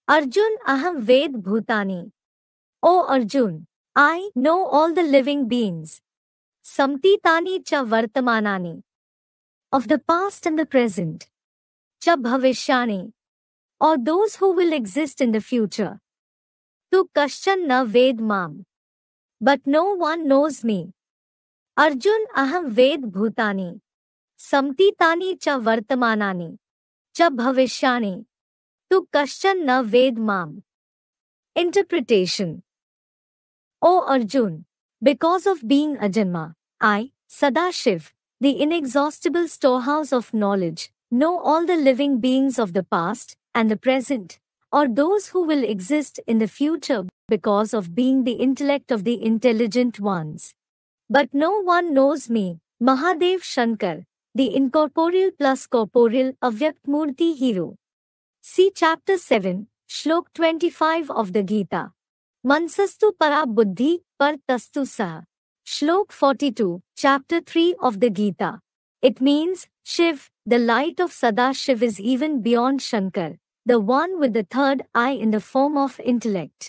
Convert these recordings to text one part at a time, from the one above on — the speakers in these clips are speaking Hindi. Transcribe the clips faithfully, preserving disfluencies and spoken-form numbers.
Arjun aham ved bhutani. O Arjun, I know all the living beings. Samtitani cha vartamanani. Of the past and the present. Cha bhavishyani. Or those who will exist in the future. Tu kaschan na ved mam. But no one knows me. Arjun aham ved bhutani. Samtitani cha vartamanani. Cha bhavishyani. Tu kaschan na ved mam. Interpretation. O Arjun, because of being Ajanma, I, Sadashiv, the inexhaustible storehouse of knowledge, know all the living beings of the past and the present, or those who will exist in the future because of being the intellect of the intelligent ones. But no one knows me, Mahadev Shankar, the incorporeal plus corporeal Avyakt Murti hero. See chapter seven, Shlok twenty-five of the Gita. Mansastu para buddhi par tastu saha. Shlok forty-two, chapter three of the Gita. It means, Shiv, the light of Sadashiv is even beyond Shankar, the one with the third eye in the form of intellect.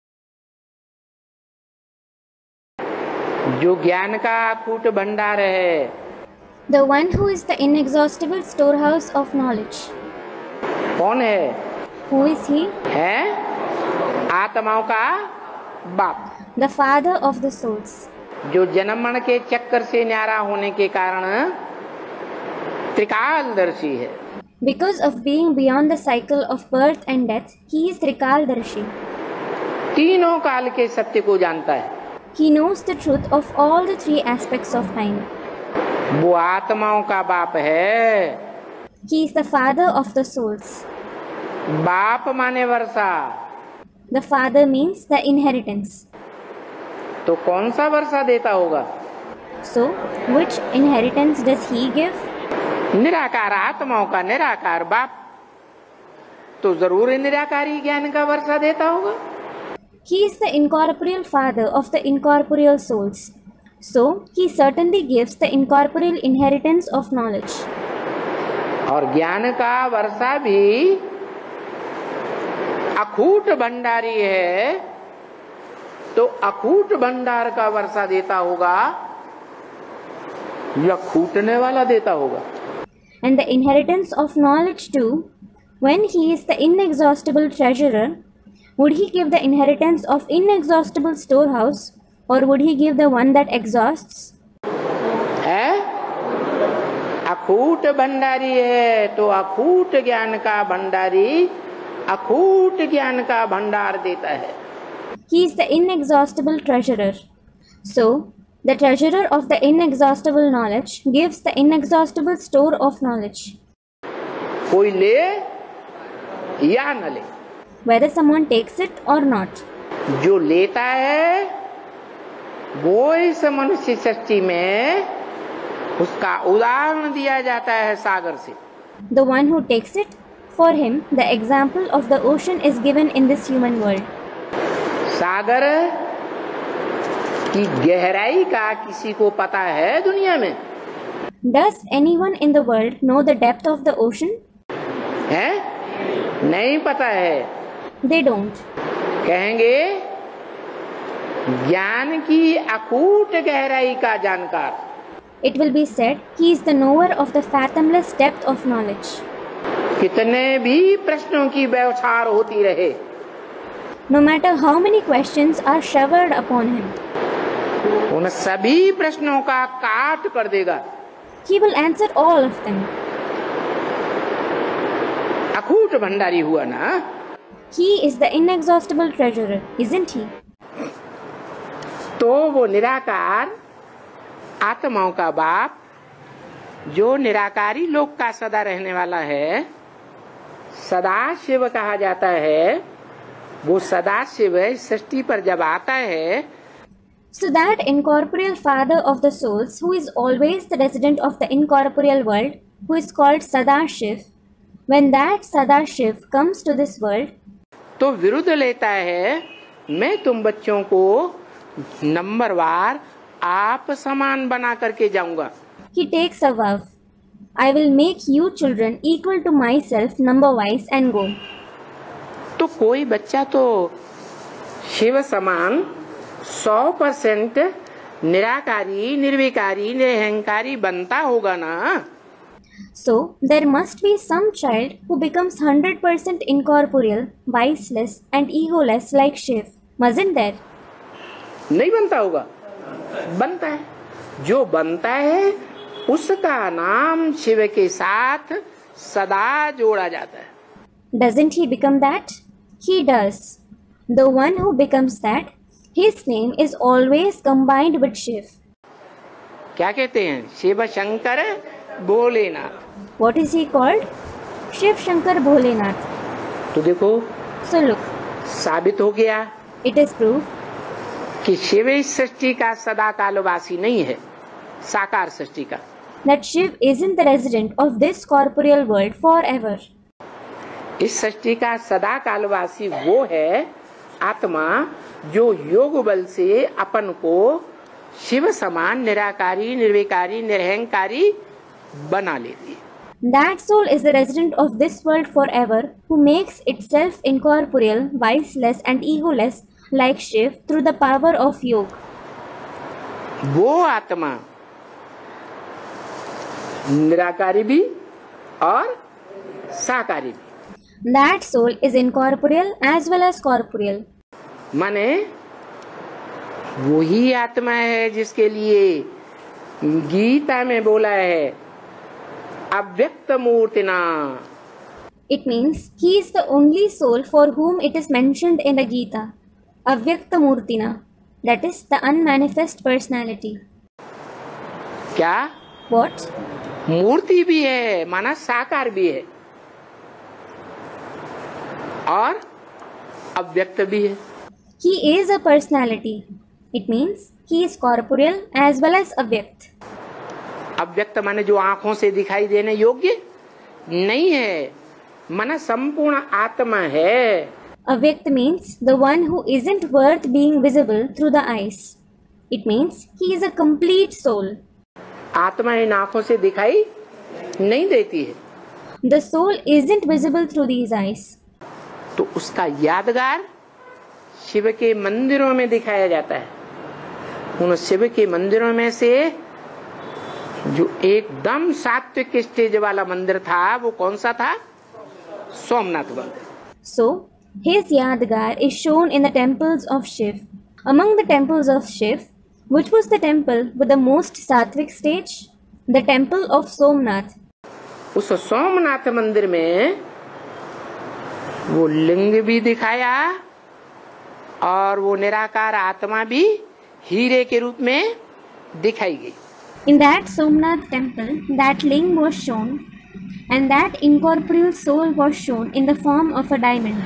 जो ज्ञान का अकूट भंडार है, The one who is the inexhaustible storehouse of knowledge. कौन है? Who is he? है आत्माओं का बाप, The father of the souls. जो जन्म मरण के चक्कर से न्यारा होने के कारण त्रिकालदर्शी है. Because of being beyond the cycle of birth and death, he is Trikaldarshi. तीनों काल के सत्य को जानता है. He knows the truth of all the three aspects of time. वो आत्माओं का बाप है. He is the father of the souls. बाप माने वर्षा. The father means the inheritance. तो कौन सा वर्षा देता होगा? So, which inheritance does he give? निराकार आत्माओं का निराकार बाप तो जरूर निराकारी ज्ञान का वर्षा देता होगा. He is the incorporeal father of the incorporeal souls. So, he certainly gives the incorporeal inheritance of knowledge. और ज्ञान का वर्षा भी अखूट भंडारी है, तो अखूट भंडार का वर्षा देता होगा या खूटने वाला देता होगा? And the inheritance of knowledge too, when he is the inexhaustible treasurer, would he give the inheritance of inexhaustible storehouse, or would he give the one that exhausts? है अखूट भंडारी है, तो अखूट ज्ञान का भंडारी अखूट ज्ञान का भंडार देता है. He is the inexhaustible treasurer. So, the treasurer of the inexhaustible knowledge gives the inexhaustible store of knowledge. कोई ले या न ले, Whether someone takes it or not. जो लेता है वो इस मनुष्य सृष्टि में उसका उदाहरण दिया जाता है सागर से. The one who takes it, for him, the example of the ocean is given in this human world. सागर की गहराई का किसी को पता है दुनिया में? Does anyone in the world know the depth of the ocean? है? नहीं पता है. They don't. कहेंगे ज्ञान की अकूट गहराई का जानकार. It will be said, he is the knower of the fathomless depth of knowledge. कितने भी प्रश्नों की बौछार होती रहे, No matter how many questions are showered upon him, उन सभी प्रश्नों का काट कर देगा. he will answer all of them. अकूट भंडारी हुआ ना. He is the inexhaustible treasurer, isn't he? तो वो निराकार आत्माओं का बाप जो निराकारी लोक का सदा रहने वाला है, सदाशिव कहा जाता है. वो सदाशिव सृष्टि पर जब आता है, So that incorporeal father of the souls, who is always the resident of the incorporeal world, who is called Sadashiv, when that Sadashiv comes to this world, तो विरुद्ध लेता है. मैं तुम बच्चों को नंबरवार आप समान बना करके जाऊंगा. he takes a vow. I will make you children equal to myself number wise and go. तो कोई बच्चा तो शिव समान सौ परसेंट निराकारी, निर्विकारी, निरहंकारी बनता होगा ना। So there must be some child who becomes one hundred percent incorporeal, viceless and egoless like Shiv. Mustn't there? नहीं बनता होगा, बनता है। जो बनता है उसका नाम शिव के साथ सदा जोड़ा जाता है। Doesn't he become that? He does. The one who becomes that, his name is always combined with Shiv. क्या कहते हैं? Shiv Shankar Bholenath. What is he called? Shiv Shankar Bholenath. तो देखो, So look, साबित हो गया it is proved कि शिव इस सृष्टि का सदा कालवासी नहीं है, साकार सृष्टि का। that Shiv isn't the resident of this corporeal world forever. इस सृष्टि का सदा कालवासी वो है आत्मा जो योग बल से अपन को शिव समान निराकारी, निर्विकारी, निरहंकारी बना लेती है। That soul is the resident of this world forever, who makes itself incorporeal, viceless and egoless like Shiv through the power of yoga. वो आत्मा निराकारी भी और साकारी भी। That soul is incorporeal as well as corporeal. माने वही आत्मा है जिसके लिए गीता में बोला है अव्यक्त मूर्तिना। It means he is the only soul for whom it is mentioned in the Gita, Avyakta Murtina, that is the unmanifest personality. क्या? What? मूर्ति भी है, माना साकार भी है और अव्यक्त भी है। He is a personality. It means he is corporeal as well as avyakt. अव्यक्त माने जो आंखों से दिखाई देने योग्य नहीं है, माना संपूर्ण आत्मा है। Avyakt means the one who isn't worth being visible through the eyes. It means he is a complete soul. आत्मा इन आंखों से दिखाई नहीं देती है, The soul isn't visible through these eyes. तो उसका यादगार शिव के मंदिरों में दिखाया जाता है। उन शिव के मंदिरों में से जो एकदम सात्विक स्टेज वाला मंदिर था वो कौन सा था? सोमनाथ मंदिर। So, his Yadgar is shown in the temples of Shiv. Among the temples of Shiv, which was the temple with the most sattvic stage? The temple of Somnath. उस सोमनाथ मंदिर में वो लिंग भी दिखाया और वो निराकार आत्मा भी हीरे के रूप में दिखाई गई। In that Somnath temple, that ling was shown, and that incorporeal soul was shown in the form of a diamond.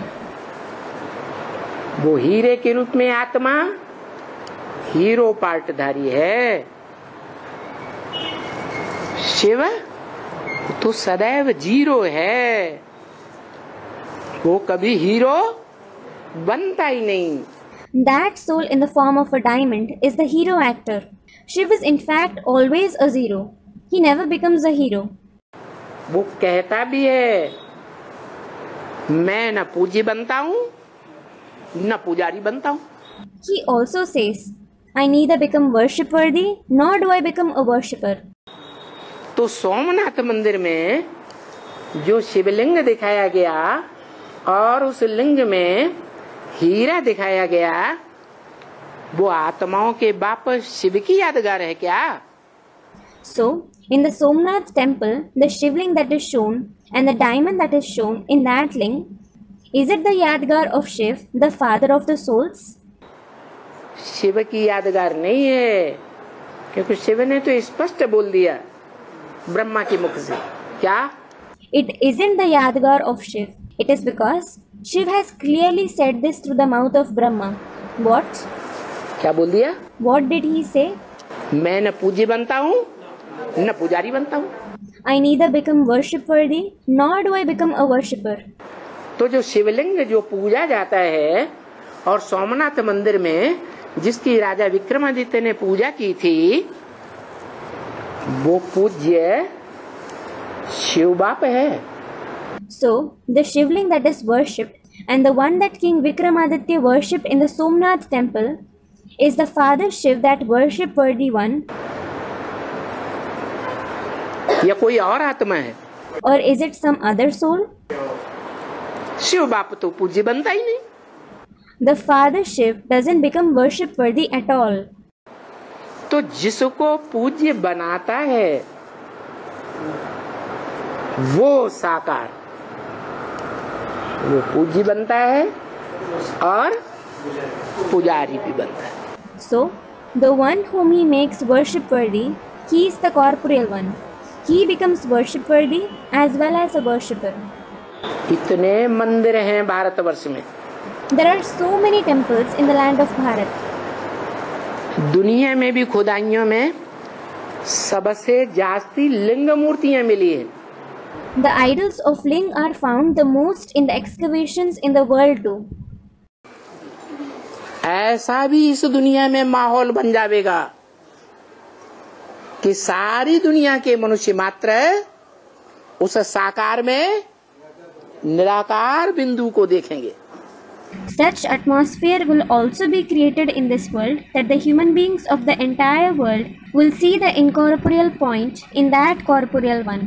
वो हीरे के रूप में आत्मा हीरो पार्टधारी है। शिव तो सदैव जीरो है, वो कभी हीरो बनता ही नहीं। That soul in the form of a diamond is the hero actor. Shiv is in fact always a zero. He never becomes a hero. वो कहता भी है मैं न पूज्य बनता हूँ न पुजारी बनता हूँ। He also says, I neither become worship worthy nor do I become a worshipper. तो सोमनाथ मंदिर में जो शिवलिंग दिखाया गया और उस लिंग में हीरा दिखाया गया, वो आत्माओं के बाप शिव की यादगार है क्या? So, in the Somnath temple, the shivling that is shown and the diamond that is shown in that ling, is it the Yadgar of Shiv, the father of the souls? Shiv की यादगार नहीं है, क्योंकि शिव ने तो स्पष्ट बोल दिया ब्रह्मा के मुख से। क्या? It isn't the Yadgar of Shiv. It is because Shiv has clearly said this through the mouth of Brahma. What? क्या बोल दिया? What did he say? मैं न पूज्य बनता हूँ न पुजारी बनता हूँ। I neither become worship worthy nor do I become a worshipper. तो जो शिवलिंग जो पूजा जाता है और सोमनाथ मंदिर में जिसकी राजा विक्रमादित्य ने पूजा की थी, वो पूज्य शिव बाप है। So, the shivling that is worshipped And the one that King Vikramaditya worshipped in the Somnath temple is the Father Shiv, that worship worthy one. या कोई और आत्मा है? Or is it some other soul? Shiv बाप तो पूज्य बनता ही नहीं. The Father Shiv doesn't become worship worthy at all. तो जिसको पूज्य बनाता है वो साकार, वो पूज्य बनता है और पुजारी भी बनता है. So, the one whom he makes worship worthy, he is the corporeal one. He becomes worship worthy as well as a worshipper. इतने मंदिर हैं भारतवर्ष में. There are so many temples in the land of Bharat. दुनिया में भी खुदाइयों में सबसे जास्ती लिंग मूर्तियां मिली हैं. The idols of Ling are found the most in the excavations in the world too. ऐसा भी इस दुनिया में माहौल बन जाएगा कि सारी दुनिया के मनुष्य मात्र उस साकार में निराकार बिंदु को देखेंगे. Such atmosphere will also be created in this world that the human beings of the entire world will see the incorporeal point in that corporeal one.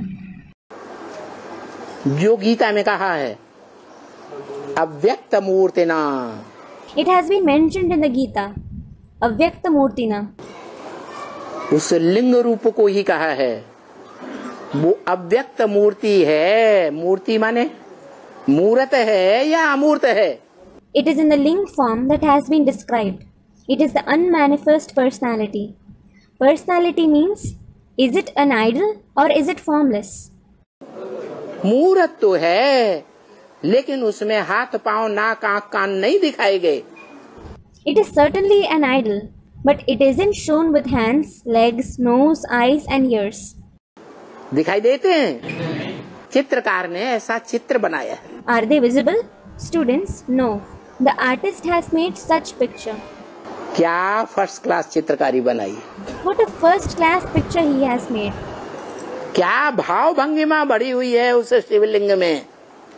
जो गीता में कहा है अव्यक्त मूर्तिना. It has been mentioned in the Gita, Avyakta Murtina. उस लिंग रूप को ही कहा है. वो अव्यक्त मूर्ति है. मूर्ति माने मूर्त है या अमूर्त है? It is in the Ling form that has been described. It is the unmanifest personality. Personality means, is it an idol or is it formless? मूर्त तो है लेकिन उसमें हाथ पांव नाक आंख कान नहीं दिखाए गए. It is certainly an idol, but it isn't shown with hands, legs, nose, eyes and ears. दिखाई देते हैं. चित्रकार ने ऐसा चित्र बनाया है. Are they visible? Students, no. The artist has made such picture. क्या फर्स्ट क्लास चित्रकारी बनाई. What a first class picture he has made. क्या भाव भंगिमा बढ़ी हुई है उस शिवलिंग में,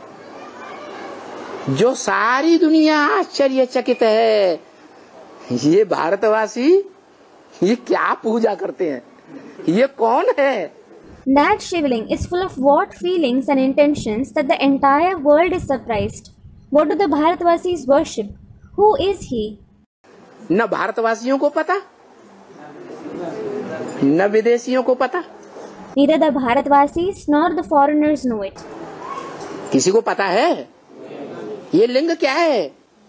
जो सारी दुनिया आश्चर्यचकित है. ये भारतवासी ये क्या पूजा करते हैं, ये कौन है? That Shivling is full of what feelings and intentions that the entire world is surprised. What do the Bharatvasis worship? Who is he? न भारतवासियों को पता, न विदेशियों को पता. Neither the Bharatvasis nor the foreigners know it. किसी को पता है ये लिंग क्या है,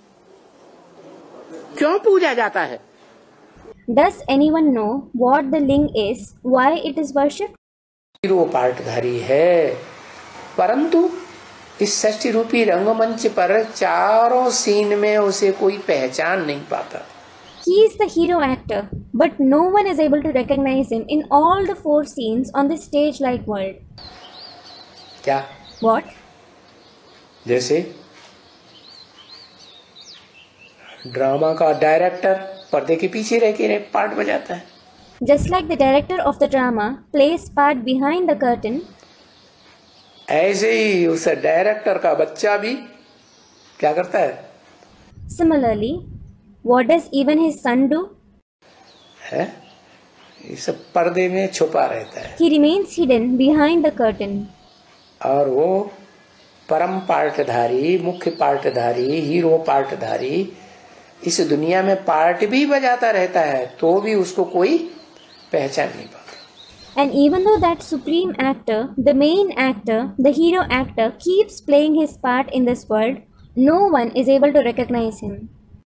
क्यों पूजा जाता है? Does anyone know what the ling is, why it is worshipped? Hero पार्टधारी है, परंतु इस षष्ठी रूपी रंगमंच पर चारों सीन में उसे कोई पहचान नहीं पाता. He is the hero actor, but no one is able to recognize him in all the four scenes on this stage-like world. क्या? What? जैसे ड्रामा का डायरेक्टर पर्दे के पीछे रह के पार्ट बजाता है. Just like the director of the drama plays part behind the curtain, ऐसे ही उस डायरेक्टर का बच्चा भी क्या करता है? similarly, what does even his son do? है इस पर्दे में छुपा रहता है. He remains hidden behind the curtain. और वो परम पार्टधारी, मुख्य पार्टधारी, हीरो पार्टधारी इस दुनिया में पार्ट भी बजाता रहता है, तो भी उसको कोई पहचान नहीं पाता. And even though that supreme actor, the main actor, the hero actor keeps playing his part in this world, no one is able to recognize him.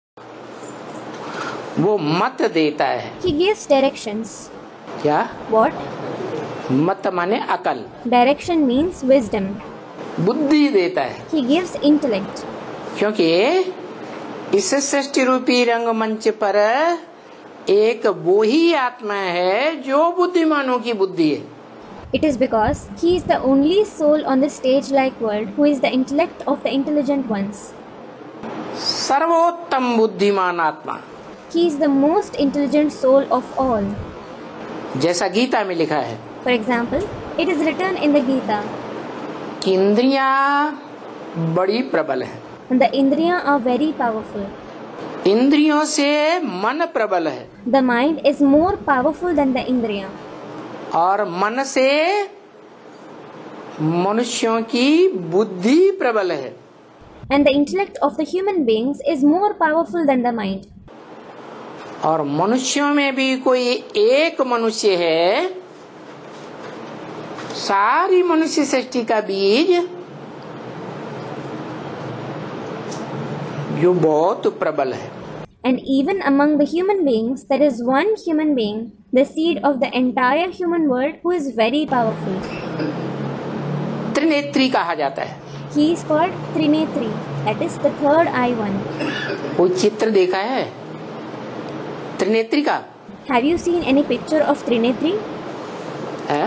वो मत देता है. He gives directions. क्या? What? मत माने अकल. Direction means wisdom. बुद्धि देता है. He gives intellect. क्योंकि इस सृष्टि रूपी रंगमंच पर एक वो ही आत्मा है जो बुद्धिमानों की बुद्धि है. It is because he is the only soul on the stage-like world who is the intellect of the intelligent ones. सर्वोत्तम बुद्धिमान आत्मा. He is the most intelligent soul of all. जैसा गीता में लिखा है. For example, it is written in the Gita. कि इंद्रियां बड़ी प्रबल हैं. and the indriya are very powerful. इंद्रियों से मन प्रबल है, The mind is more powerful than the indriya, और मन से मनुष्यों की बुद्धि प्रबल है। and the intellect of the human beings is more powerful than the mind. और मनुष्यों में भी कोई एक मनुष्य है, सारी मनुष्य सृष्टि का बीज, जो बहुत प्रबल है। And even among the human beings, there is one human being, the seed of the entire human world, who is very powerful. त्रिनेत्री कहा जाता है। He is called Trinetri, that is the third eye one. कोई चित्र देखा है त्रिनेत्री का? Have you seen any picture of Trinetri? है?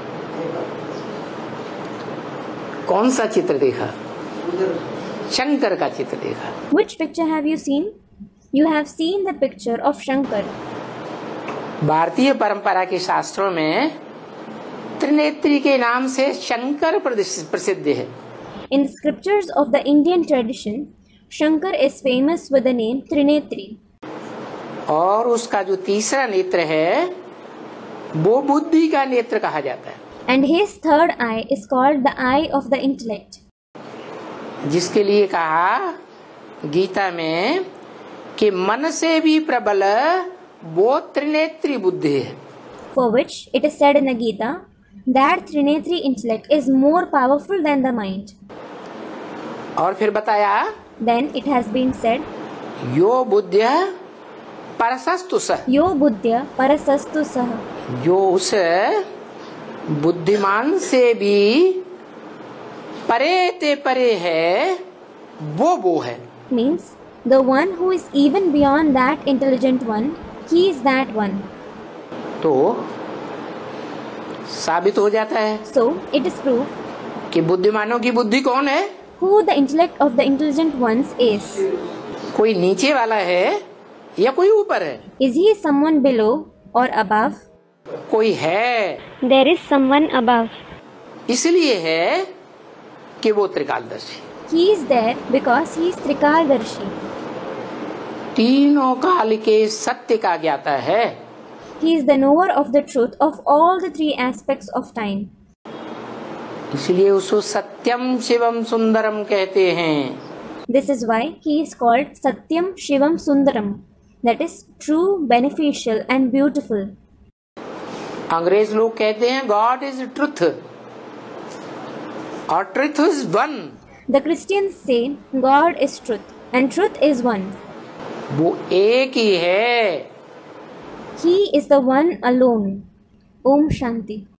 कौन सा चित्र देखा? शंकर का चित्र देखा। Which picture have you seen? You have seen the picture of Shankar. भारतीय परंपरा के शास्त्रों में त्रिनेत्री के नाम से शंकर प्रसिद्ध है। In the scriptures of the Indian tradition, Shankar is famous with the name Trinetri. और उसका जो तीसरा नेत्र है वो बुद्धि का नेत्र कहा जाता है। And his third eye is called the eye of the intellect. जिसके लिए कहा गीता में कि मन से भी प्रबल वो त्रिनेत्री बुद्धि है। For which it is said in the Gita that Trinetri intellect is more powerful than the mind. और फिर बताया Then it has been said, यो बुद्ध्या परसस्तु सः, Yo buddhya parasastu sah. जो उस बुद्धिमान से भी परे ते परे है वो वो है। Means the one who is even beyond that intelligent one, he is that one. तो साबित हो जाता है So it is proved कि बुद्धिमानों की बुद्धि कौन है? who the intellect of the intelligent ones is. कोई नीचे वाला है या कोई ऊपर है? Is he someone below or above? कोई है, There is someone above. इसलिए है कि वो त्रिकालदर्शी। He is there because he is Trikaldarshi. तीनों काल के सत्य का ज्ञाता है। He is the knower of the truth of all the three aspects of time. इसलिए उसको सत्यम शिवम सुंदरम कहते हैं। This is why he is called Satyam Shivam Sundaram, that is true, beneficial and beautiful. अंग्रेज लोग कहते हैं गॉड इज ट्रुथ और truth is one. The Christians say God is truth and truth is one. वो एक ही है। He is the one alone. Om Shanti.